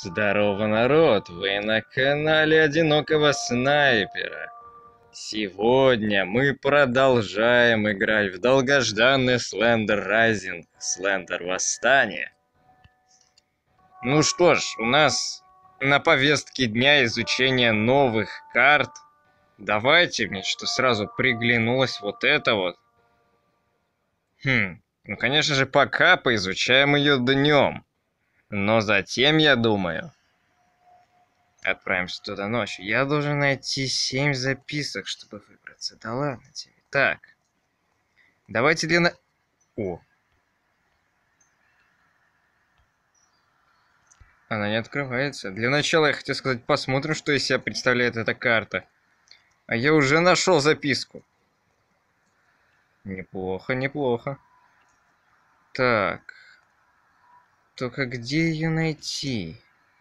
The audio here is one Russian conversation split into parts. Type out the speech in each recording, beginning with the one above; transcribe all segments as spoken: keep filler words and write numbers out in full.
Здорово, народ! Вы на канале Одинокого Снайпера. Сегодня мы продолжаем играть в долгожданный Slender Rising, Slender Восстание. Ну что ж, у нас на повестке дня изучение новых карт. Давайте мне что сразу приглянулось вот это вот. Хм, ну конечно же пока поизучаем ее днем. Но затем, я думаю, отправимся туда ночью. Я должен найти семь записок, чтобы выбраться. Да ладно тебе. Так. Давайте для на... О. Она не открывается. Для начала я хотел сказать, посмотрим, что из себя представляет эта карта. А я уже нашел записку. Неплохо, неплохо. Так. Только где ее найти?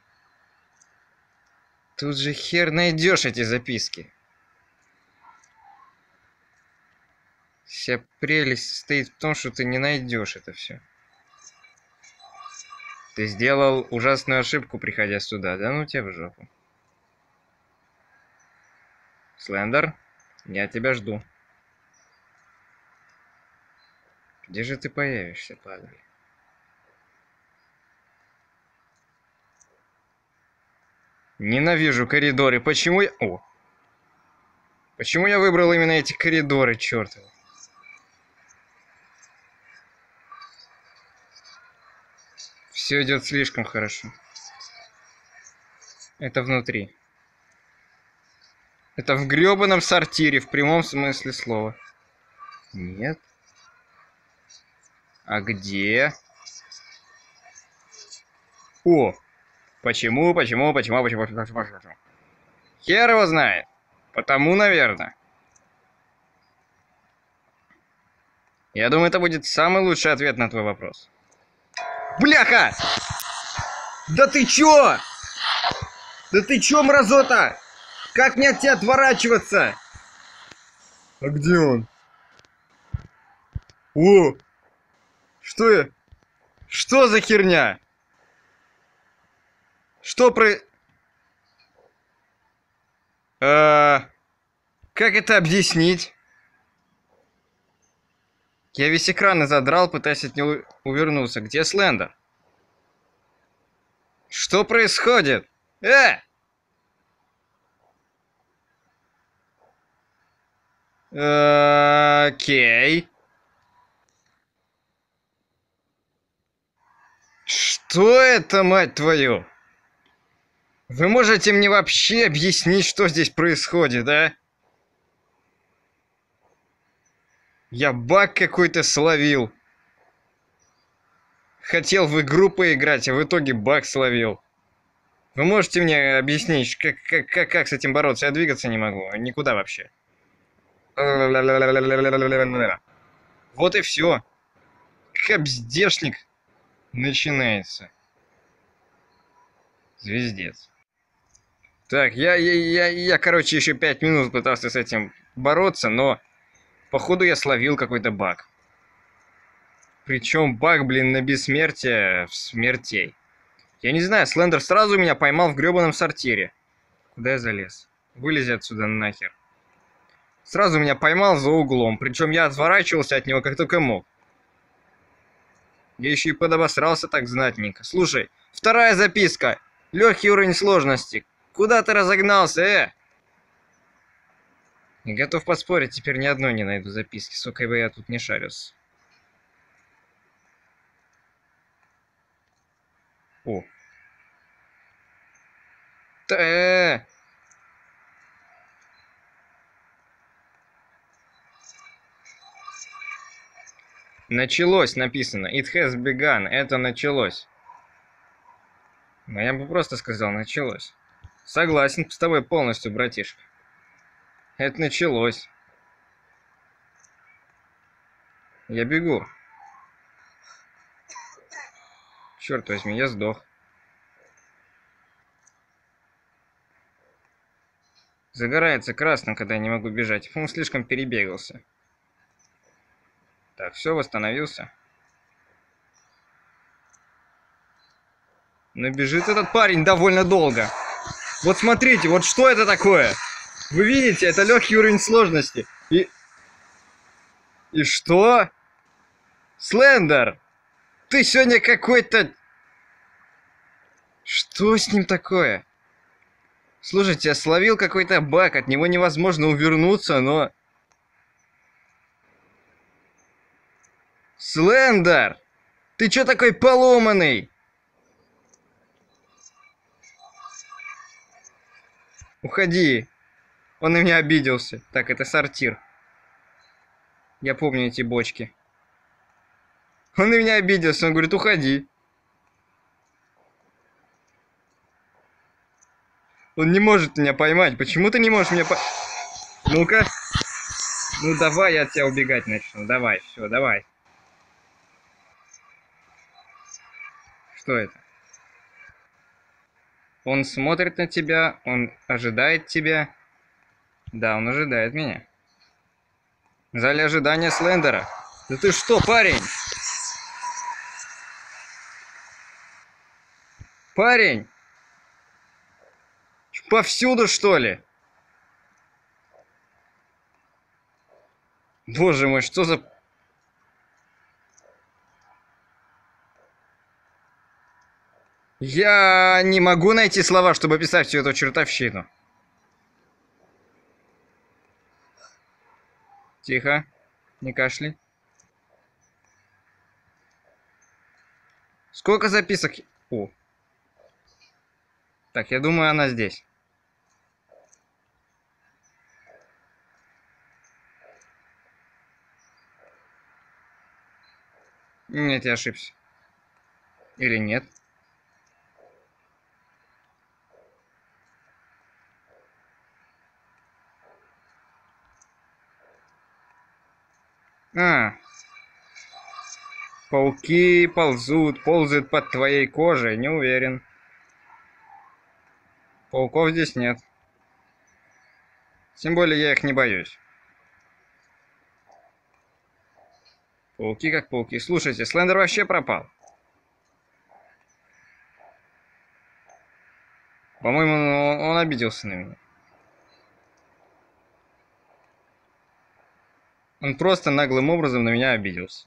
Тут же хер найдешь эти записки. Вся прелесть состоит в том, что ты не найдешь это все. Ты сделал ужасную ошибку, приходя сюда. Да ну тебя в жопу. Слендер, я тебя жду. Где же ты появишься, падаль? Ненавижу коридоры. Почему я... О! Почему я выбрал именно эти коридоры, чёртовы? Все идет слишком хорошо. Это внутри. Это в грёбаном сортире, в прямом смысле слова. Нет. А где? О! Почему, почему, почему, почему, почему, почему, почему? Хер его знает. Потому, наверное. Я думаю, это будет самый лучший ответ на твой вопрос. Бляха! Да ты чё? Да ты чё, мразота? Как мне от тебя отворачиваться? А где он? О! Что я? Что за херня? Что про... А... Как это объяснить? Я весь экран и задрал, пытаясь от него увернуться. Где Слендер? Что происходит? Э! Окей. Что это, мать твою? Вы можете мне вообще объяснить, что здесь происходит, а? Я баг какой-то словил. Хотел в игру поиграть, а в итоге баг словил. Вы можете мне объяснить, как, как, как, как с этим бороться? Я двигаться не могу, никуда вообще. Вот и все. Капздешник начинается. Звездец. Так, я, я, я, я, короче, еще пять минут пытался с этим бороться, но походу я словил какой-то баг. Причем баг, блин, на бессмертие в смертей. Я не знаю, Слендер сразу меня поймал в гребаном сортире. Куда я залез? Вылези отсюда нахер. Сразу меня поймал за углом, причем я отворачивался от него как только мог. Я еще и подобосрался так знатненько. Слушай, вторая записка. Легкий уровень сложности. Куда ты разогнался, э? Я готов поспорить, теперь ни одной не найду записки, сколько бы я тут не шарился. О. Та-э-э. Началось написано. It has begun. Это началось. Но я бы просто сказал, началось. Согласен с тобой полностью, братишка. Это началось. Я бегу. Черт возьми, я сдох. Загорается красным, когда я не могу бежать. Он слишком перебегался. Так, все, восстановился. Но бежит этот парень довольно долго. Вот смотрите, вот что это такое? Вы видите, это легкий уровень сложности. И... И что? Слендер! Ты сегодня какой-то... Что с ним такое? Слушайте, я словил какой-то баг, от него невозможно увернуться, но... Слендер! Ты чё такой поломанный? Уходи. Он на меня обиделся. Так, это сортир. Я помню эти бочки. Он на меня обиделся, он говорит, уходи. Он не может меня поймать. Почему ты не можешь меня поймать? Ну-ка. Ну давай, я от тебя убегать начну. Давай, все, давай. Что это? Он смотрит на тебя, он ожидает тебя. Да, он ожидает меня. В зале ожидания Слендера. Да ты что, парень? Парень! Повсюду, что ли? Боже мой, что за... Я не могу найти слова, чтобы описать всю эту чертовщину. Тихо. Не кашляй. Сколько записок? О. Так, я думаю, она здесь. Нет, я ошибся. Или нет? А. Пауки ползут, ползают под твоей кожей, не уверен. Пауков здесь нет. Тем более я их не боюсь. Пауки как пауки. Слушайте, Слендер вообще пропал. По-моему, он, он обиделся на меня. Он просто наглым образом на меня обиделся.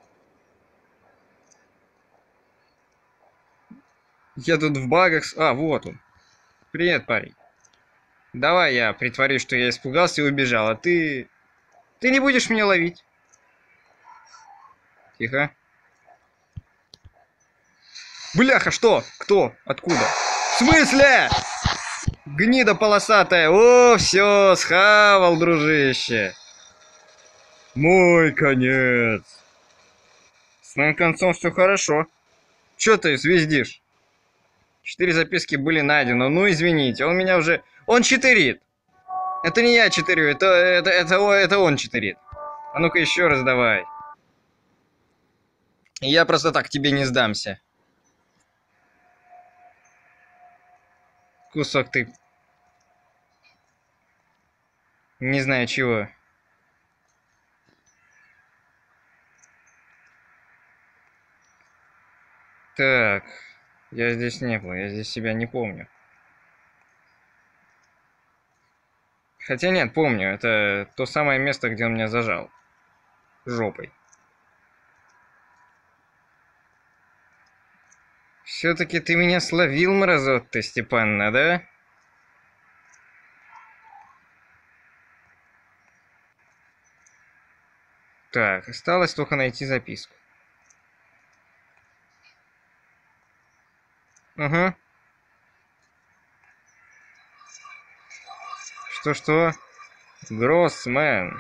Я тут в багах... А, вот он. Привет, парень. Давай я притворюсь, что я испугался и убежал, а ты... Ты не будешь меня ловить. Тихо. Бляха, что? Кто? Откуда? В смысле? Гнида полосатая. О, все, схавал, дружище. Мой конец. С моим концом все хорошо. Че ты звездишь? Четыре записки были найдены. Ну, извините, он меня уже... Он читерит. Это не я читерю, это, это, это, это он читерит. А ну-ка еще раз давай. Я просто так тебе не сдамся. Кусок ты... Не знаю чего. Так... Я здесь не был, я здесь себя не помню. Хотя нет, помню, это то самое место, где он меня зажал. Жопой. Все-таки ты меня словил, мразот-то, Степанна, да? Так, осталось только найти записку. Угу. Что-что? Гроссмен.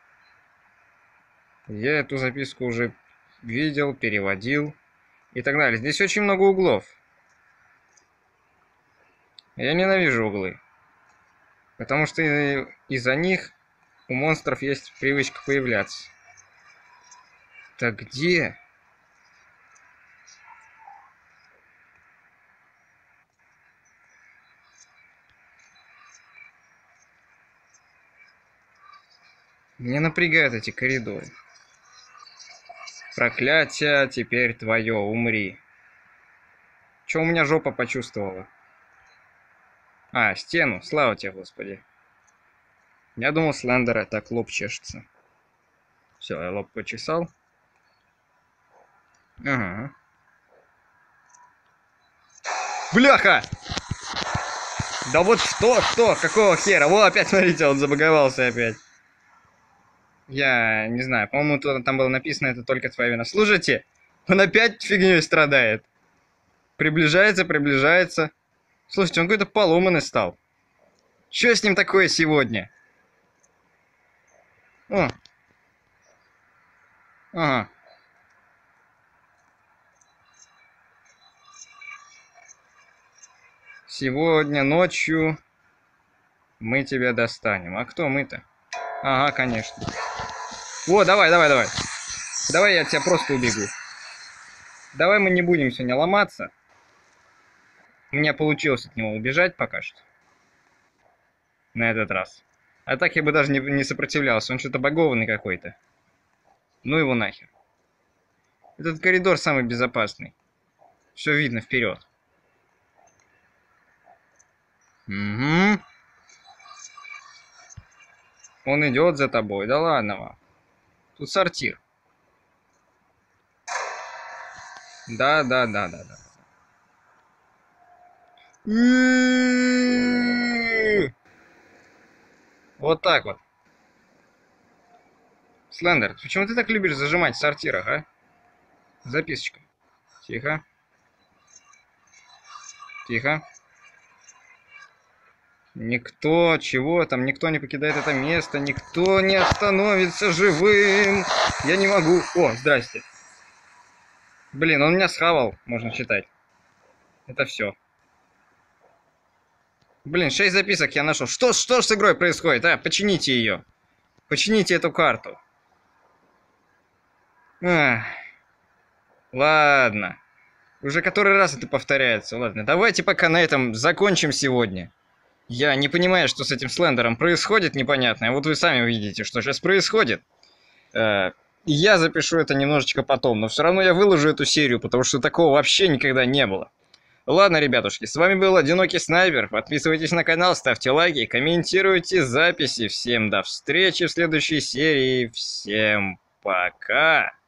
Я эту записку уже видел, переводил и так далее. Здесь очень много углов. Я ненавижу углы. Потому что из-за них у монстров есть привычка появляться. Так где? Меня напрягают эти коридоры. Проклятие, теперь твое, умри. Чё у меня жопа почувствовала? А, стену. Слава тебе, Господи. Я думал, Слендера так лоб чешется. Все, я лоб почесал. Ага. Бляха! Да вот что, что, какого хера? Во, опять, смотрите, он забаговался опять. Я не знаю, по-моему, там было написано, это только твоя вина. Слушайте, он опять фигней страдает. Приближается, приближается. Слушайте, он какой-то поломанный стал. Что с ним такое сегодня? О. Ага. Сегодня ночью мы тебя достанем. А кто мы-то? Ага, конечно. О, давай, давай, давай. Давай я от тебя просто убегу. Давай мы не будем сегодня ломаться. У меня получилось от него убежать пока что. На этот раз. А так я бы даже не, не сопротивлялся. Он что-то багованный какой-то. Ну его нахер. Этот коридор самый безопасный. Все видно вперед. Угу. Он идет за тобой. Да ладно вам. Тут сортир. Да, да, да, да, да. Вот так вот. Слендер, почему ты так любишь зажимать в сортирах, а? Записочка. Тихо. Тихо. Никто, чего там, никто не покидает это место, никто не остановится живым. Я не могу. О, здрасте. Блин, он меня схавал, можно считать. Это все. Блин, шесть записок я нашел. Что, что ж с игрой происходит? А, почините ее. Почините эту карту. Ах. Ладно. Уже который раз это повторяется. Ладно, давайте пока на этом закончим сегодня. Я не понимаю, что с этим Слендером происходит непонятно. А вот вы сами видите, что сейчас происходит. Э, я запишу это немножечко потом, но все равно я выложу эту серию, потому что такого вообще никогда не было. Ладно, ребятушки, с вами был Одинокий Снайпер. Подписывайтесь на канал, ставьте лайки, комментируйте записи. Всем до встречи в следующей серии. Всем пока!